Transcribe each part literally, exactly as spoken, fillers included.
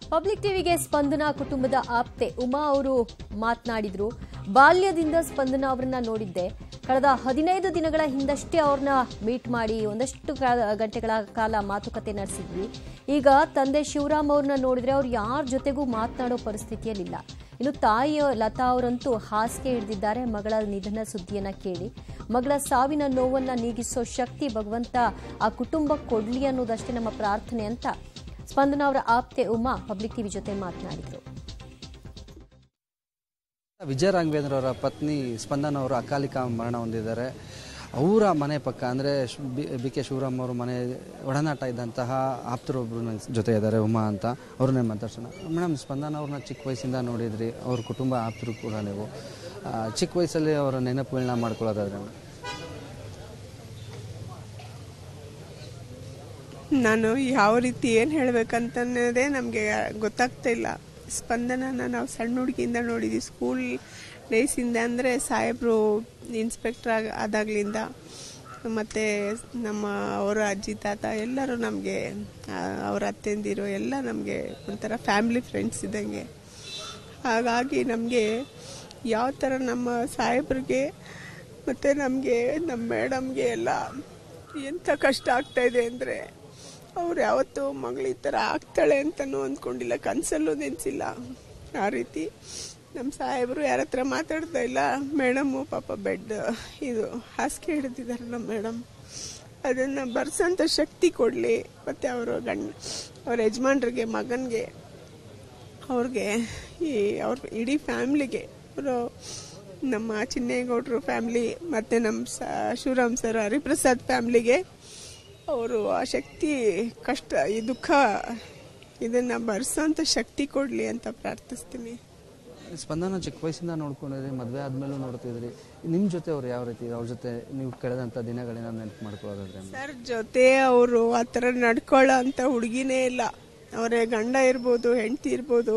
Public ಟಿವಿಗೆ ಸ್ಪಂದನ ಕುಟುಂಬದ ಆಪ್ತೆ ಉಮಾ ಅವರು ಮಾತನಾಡಿದ್ರು. ಬಾಲ್ಯದಿಂದ ಸ್ಪಂದನ ಅವರನ್ನ ನೋಡಿದ್ದೆ. ಕಳೆದ ಹದಿನೈದು ದಿನಗಳ ಹಿಂದಷ್ಟೇ ಅವ್ರನ್ನ ಮೀಟ್ ಮಾಡಿ ಒಂದಷ್ಟು ಗಂಟೆಗಳ ಕಾಲ ಮಾತುಕತೆ ನಡೆಸಿದ್ವಿ. ಈಗ ತಂದೆ ಶಿವರಾಮ್ ಅವ್ರನ್ನ ನೋಡಿದ್ರೆ ಅವ್ರು ಯಾರ ಜೊತೆಗೂ ಮಾತನಾಡೋ ಪರಿಸ್ಥಿತಿಯಲ್ಲಿಲ್ಲ. ಇನ್ನು ತಾಯಿ ಲತಾ ಅವರಂತೂ ಹಾಸಿಗೆ ಹಿಡಿದಿದ್ದಾರೆ. ಮಗಳ ನಿಧನ ಸುದ್ದಿಯನ್ನ ಕೇಳಿ ಮಗಳ ಸಾವಿನ ನೋವನ್ನ ನೀಗಿಸೋ ಶಕ್ತಿ ಭಗವಂತ ಆ ಕುಟುಂಬಕ್ಕೆ ಕೊಡ್ಲಿ ಅನ್ನೋದಷ್ಟೇ ನಮ್ಮ ಪ್ರಾರ್ಥನೆ ಅಂತ ಸ್ಪಂದನ ಅವರ ಆಪ್ತೆ ಉಮಾ ಪಬ್ಲಿಕ್ ಟಿವಿ ಜೊತೆ ಮಾತನಾಡಿದರು. ವಿಜಯ ರಾಘವೇಂದ್ರ ಅವರ ಪತ್ನಿ ಸ್ಪಂದನ ಅವರು ಅಕಾಲಿಕ ಮರಣ ಹೊಂದಿದ್ದಾರೆ. ಅವರ ಮನೆ ಪಕ್ಕ ಅಂದರೆ ಬಿ ಕೆ ಶಿವರಾಮ್ ಅವರು ಮನೆ ಒಡನಾಟ ಇದ್ದಂತಹ ಆಪ್ತರೊಬ್ಬರು ನನ್ನ ಜೊತೆ ಇದ್ದಾರೆ, ಉಮಾ ಅಂತ. ಅವ್ರನ್ನೇ ಮಾತಾಡ್ಸೋಣ. ಮೇಡಮ್, ಸ್ಪಂದನ ಅವ್ರನ್ನ ಚಿಕ್ಕ ವಯಸ್ಸಿಂದ ನೋಡಿದ್ರಿ, ಅವ್ರ ಕುಟುಂಬ ಆಪ್ತರು ಕೂಡ ನೀವು. ಚಿಕ್ಕ ವಯಸ್ಸಲ್ಲಿ ಅವರ ನೆನಪುಗಳನ್ನ ಮಾಡ್ಕೊಳ್ಳೋದಾದ್ರೆ ನಾನು ಯಾವ ರೀತಿ ಏನು ಹೇಳಬೇಕಂತನ್ನೋದೇ ನಮಗೆ ಗೊತ್ತಾಗ್ತಾ ಇಲ್ಲ. ಸ್ಪಂದನನ ನಾವು ಸಣ್ಣ ಹುಡುಗಿಯಿಂದ ನೋಡಿದ್ವಿ. ಸ್ಕೂಲ್ ಡೇಸಿಂದ ಅಂದರೆ ಸಾಹೇಬರು ಇನ್ಸ್ಪೆಕ್ಟರ್ ಆಗ ಆದಾಗಲಿಂದ ಮತ್ತು ನಮ್ಮ ಅವರ ಅಜ್ಜಿ ತಾತ ಎಲ್ಲರೂ ನಮಗೆ, ಅವರ ಅತ್ತೆಂದಿರು ಎಲ್ಲ ನಮಗೆ ಒಂಥರ ಫ್ಯಾಮಿಲಿ ಫ್ರೆಂಡ್ಸ್ ಇದ್ದಂಗೆ. ಹಾಗಾಗಿ ನಮಗೆ ಯಾವ ಥರ ನಮ್ಮ ಸಾಹೇಬ್ರಿಗೆ ಮತ್ತು ನಮಗೆ ನಮ್ಮ ಮೇಡಮ್ಗೆ ಎಲ್ಲ ಎಂಥ ಕಷ್ಟ ಆಗ್ತಾಯಿದೆ ಅಂದರೆ, ಅವ್ರು ಯಾವತ್ತೂ ಮಗಳು ಈ ಥರ ಆಗ್ತಾಳೆ ಅಂತಲೂ ಅಂದ್ಕೊಂಡಿಲ್ಲ, ಕನಸಲ್ಲೂ ನೆನೆಸಿಲ್ಲ. ಆ ರೀತಿ ನಮ್ಮ ಸಾಹೇಬರು ಯಾರ ಹತ್ರ ಮಾತಾಡ್ತಾ ಇಲ್ಲ. ಮೇಡಮು ಪಾಪ ಬೆಡ್ ಇದು ಹಾಸಿಗೆ ಹಿಡಿದಿದ್ದಾರೆ ನಮ್ಮ ಮೇಡಮ್. ಅದನ್ನು ಬರ್ಸೋಂಥ ಶಕ್ತಿ ಕೊಡಲಿ. ಮತ್ತು ಅವರು ಗಂಡ ಅವ್ರ ಯಜಮಾನ್ರಿಗೆ, ಮಗನಿಗೆ, ಅವ್ರಿಗೆ, ಈ ಅವ್ರ ಇಡೀ ಫ್ಯಾಮ್ಲಿಗೆ, ಅವರು ನಮ್ಮ ಚಿನ್ನೇಗೌಡರು ಫ್ಯಾಮ್ಲಿ ಮತ್ತು ನಮ್ಮ ಸ ಶಿವರಾಮ್ ಸರ್ ಹರಿಪ್ರಸಾದ್ ಫ್ಯಾಮ್ಲಿಗೆ ಅವರು ಆ ಶಕ್ತಿ, ಕಷ್ಟ, ಈ ದುಃಖ ಇದನ್ನು ಬರ್ಸೋಂಥ ಶಕ್ತಿ ಕೊಡಲಿ ಅಂತ ಪ್ರಾರ್ಥಿಸ್ತೀನಿ. ಸ್ಪಂದನ ಚಿಕ್ಕ ವಯಸ್ಸಿಂದ ನೋಡ್ಕೊಂಡಿದ್ರಿ, ಮದುವೆ ಆದಮೇಲೂ ನೋಡ್ತಿದ್ರಿ. ನಿಮ್ಮ ಜೊತೆ ಅವ್ರು ಯಾವ ರೀತಿ, ಅವ್ರ ಜೊತೆ ನೀವು ಕಳೆದಂಥ ದಿನಗಳನ್ನ ನೆನಪು ಮಾಡ್ಕೊಳ್ಳೋದಾದ್ರೆ? ಸರ್ ಜೊತೆ ಅವರು ಆ ಥರ ನಡ್ಕೊಳ್ಳೋ ಅಂಥ ಹುಡುಗಿನೇ ಇಲ್ಲ. ಅವರೇ ಗಂಡ ಇರ್ಬೋದು, ಹೆಂಡತಿ ಇರ್ಬೋದು,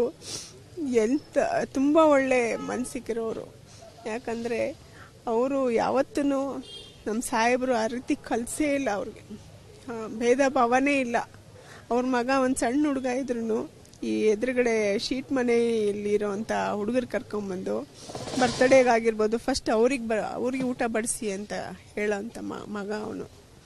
ಎಂಥ ತುಂಬ ಒಳ್ಳೆ ಮನಸ್ಸಿಗಿರೋರು. ಯಾಕಂದರೆ ಅವರು ಯಾವತ್ತೂ ನಮ್ಮ ಸಾಹೇಬರು ಆ ರೀತಿ ಕಲಿಸೇ ಇಲ್ಲ. ಅವ್ರಿಗೆ ಭೇದ ಭಾವನೇ ಇಲ್ಲ. ಅವ್ರ ಮಗ ಒಂದು ಸಣ್ಣ ಹುಡುಗ ಇದ್ರೂ ಈ ಎದುರುಗಡೆ ಶೀಟ್ ಮನೆಯಲ್ಲಿರೋವಂಥ ಹುಡುಗರು ಕರ್ಕೊಂಬಂದು ಬರ್ತಡೇಗಾಗಿರ್ಬೋದು ಫಸ್ಟ್ ಅವ್ರಿಗೆ ಬ ಅವ್ರಿಗೆ ಊಟ ಬಡಿಸಿ ಅಂತ ಹೇಳೋಂಥ ಮಗ ಅವನು.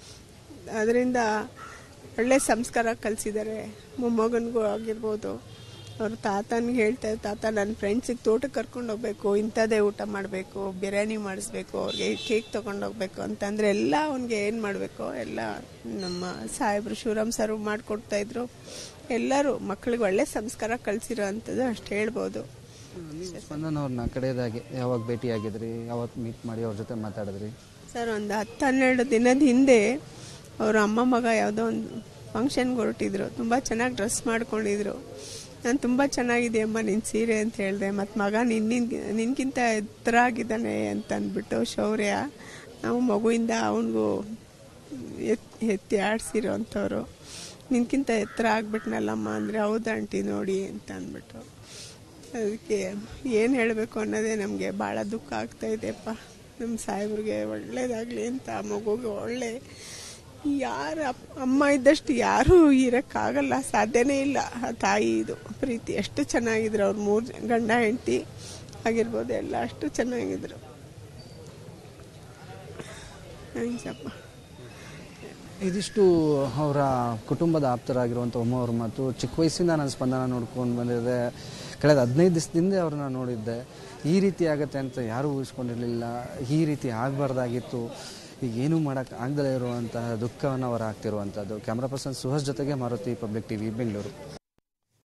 ಅದರಿಂದ ಒಳ್ಳೆ ಸಂಸ್ಕಾರ ಕಲಿಸಿದ್ದಾರೆ. ಮೊಮ್ಮಗನಿಗೂ ಆಗಿರ್ಬೋದು. ಅವರು ತಾತನಿಗೆ ಹೇಳ್ತಾರೆ, ತಾತ ನನ್ನ ಫ್ರೆಂಡ್ಸಿಗೆ ತೋಟಕ್ಕೆ ಕರ್ಕೊಂಡು ಹೋಗ್ಬೇಕು, ಇಂಥದ್ದೇ ಊಟ ಮಾಡಬೇಕು, ಬಿರಿಯಾನಿ ಮಾಡಿಸ್ಬೇಕು, ಅವ್ರಿಗೆ ಕೇಕ್ ತೊಗೊಂಡೋಗ್ಬೇಕು ಅಂತಂದರೆ ಎಲ್ಲ ಅವನಿಗೆ ಏನು ಮಾಡಬೇಕು ಎಲ್ಲ ನಮ್ಮ ಸಾಹೇಬರು ಶಿವರಾಮ್ ಸರ್ ಮಾಡಿಕೊಡ್ತಾಯಿದ್ರು. ಎಲ್ಲರೂ ಮಕ್ಕಳಿಗೆ ಒಳ್ಳೆ ಸಂಸ್ಕಾರ ಕಲಿಸಿರೋ ಅಂಥದ್ದು ಅಷ್ಟು ಹೇಳ್ಬೋದು. ಸ್ಪಂದನ ಅವ್ರನ್ನ ಕಡೆಯದಾಗಿ ಯಾವಾಗ ಭೇಟಿಯಾಗಿದ್ರಿ, ಯಾವಾಗ ಮೀಟ್ ಮಾಡಿ ಅವ್ರ ಜೊತೆ ಮಾತಾಡಿದ್ರಿ? ಸರ್ ಒಂದು ಹತ್ತು ಹನ್ನೆರಡು ದಿನದ ಹಿಂದೆ ಅವ್ರ ಅಮ್ಮ ಮಗ ಯಾವುದೋ ಒಂದು ಫಂಕ್ಷನ್ಗೆ ಹೊರಟಿದ್ರು. ತುಂಬ ಚೆನ್ನಾಗಿ ಡ್ರೆಸ್ ಮಾಡ್ಕೊಂಡಿದ್ರು. ನಾನು ತುಂಬ ಚೆನ್ನಾಗಿದೆ ಅಮ್ಮ ನಿನ್ನ ಸೀರೆ ಅಂತ ಹೇಳಿದೆ. ಮತ್ತು ಮಗ ನಿನ್ನ ನಿನ್ಗಿಂತ ಎತ್ತರ ಆಗಿದ್ದಾನೆ ಅಂತ ಅಂದ್ಬಿಟ್ಟು ಶೌರ್ಯ, ನಾವು ಮಗುವಿಂದ ಅವನಿಗೂ ಎತ್ ಎತ್ತಿ ಆಡಿಸಿರೋ ಅಂಥವ್ರು. ನಿನ್ಗಿಂತ ಎತ್ತರ ಆಗ್ಬಿಟ್ನಲ್ಲಮ್ಮ ಅಂದರೆ, ಹೌದು ಆಂಟಿ ನೋಡಿ ಅಂತ ಅಂದ್ಬಿಟ್ಟು. ಅದಕ್ಕೆ ಏನು ಹೇಳಬೇಕು ಅನ್ನೋದೇ ನಮಗೆ ಭಾಳ ದುಃಖ ಆಗ್ತಾಯಿದೆಯಪ್ಪ. ನಮ್ಮ ಸಾಹೇಬ್ರಿಗೆ ಒಳ್ಳೇದಾಗಲಿ ಅಂತ, ಆ ಮಗುಗೆ ಒಳ್ಳೆ, ಯಾರ ಅಮ್ಮ ಇದ್ದಷ್ಟು ಯಾರೂ ಇರೋಕ್ಕಾಗಲ್ಲ, ಸಾಧ್ಯನೇ ಇಲ್ಲ. ಆ ತಾಯಿ ಇದು ಪ್ರೀತಿ ಎಷ್ಟು ಚೆನ್ನಾಗಿದ್ರು. ಅವ್ರು ಮೂರು ಗಂಡ ಹೆಂಡತಿ ಆಗಿರ್ಬೋದು, ಎಲ್ಲ ಅಷ್ಟು ಚೆನ್ನಾಗಿದ್ರು. ಥ್ಯಾಂಕ್ಸಪ್ಪ. ಇದಿಷ್ಟು ಅವರ ಕುಟುಂಬದ ಆಪ್ತರಾಗಿರುವಂಥ ಉಮಾ ಅವ್ರ ಮಾತು. ಚಿಕ್ಕ ವಯಸ್ಸಿಂದ ನಾನು ಸ್ಪಂದನ ನೋಡ್ಕೊಂಡು ಬಂದಿದ್ದೆ. ಕಳೆದ ಹದಿನೈದು ದಿವಸದಿಂದ ಅವ್ರನ್ನ ನೋಡಿದ್ದೆ. ಈ ರೀತಿ ಆಗುತ್ತೆ ಅಂತ ಯಾರೂ ಊಹಿಸ್ಕೊಂಡಿರಲಿಲ್ಲ. ಈ ರೀತಿ ಆಗಬಾರ್ದಾಗಿತ್ತು. ಈಗ ಏನೂ ಮಾಡೋಕ್ಕೆ ಆಗದಲ್ಲೇ ಇರುವಂತಹ ದುಃಖವನ್ನು ಅವರು ಆಗ್ತಿರುವಂಥದ್ದು. ಕ್ಯಾಮ್ರಾ ಪರ್ಸನ್ ಸುಹಾಸ್ ಜೊತೆಗೆ ಮಾರುತಿ, ಪಬ್ಲಿಕ್ ಟಿವಿ, ಬೆಂಗಳೂರು.